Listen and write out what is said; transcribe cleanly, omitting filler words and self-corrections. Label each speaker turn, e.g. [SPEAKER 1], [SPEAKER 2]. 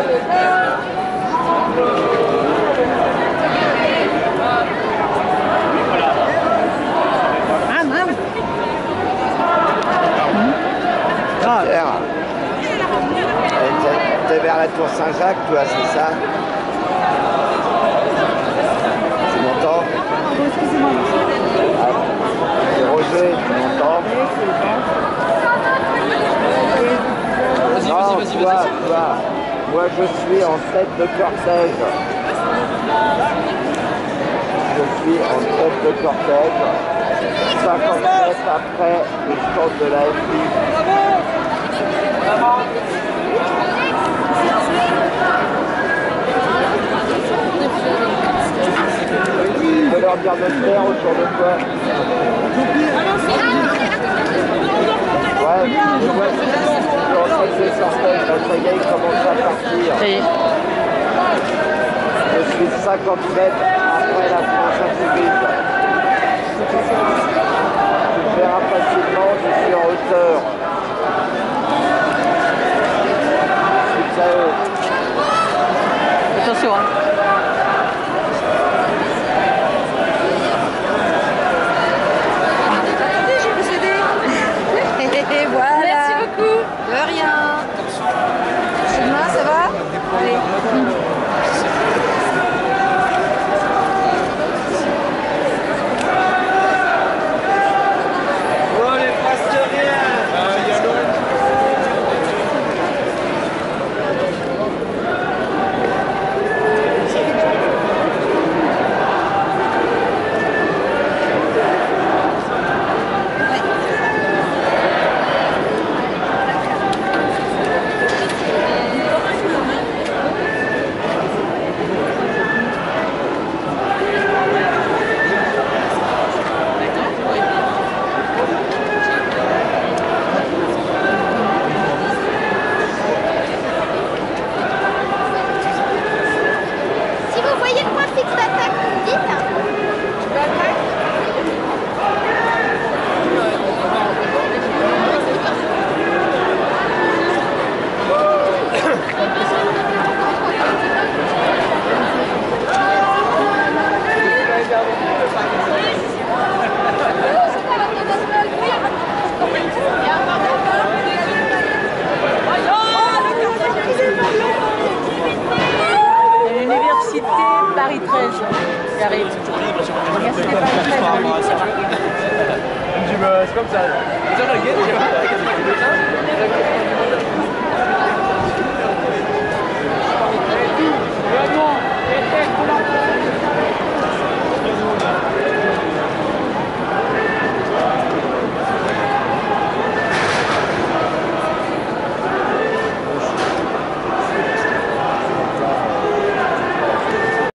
[SPEAKER 1] Pierre, t'es vers la tour Saint-Jacques, toi, c'est ça? Tu m'entends?
[SPEAKER 2] Excusez-moi.
[SPEAKER 1] C'est Roger, tu m'entends? Non, toi. Moi, je suis en tête de cortège. Je suis en tête de cortège. 50 mètres après le stand de la FI. Tu peux leur dire de se faire autour de toi. Ouais, je vois que c'est en tête de cortège. Là, ça y est, il commence à partir.
[SPEAKER 2] Ça y est.
[SPEAKER 1] Je suis 50 mètres après la France Insoumise. Tu verras facilement, je suis en hauteur.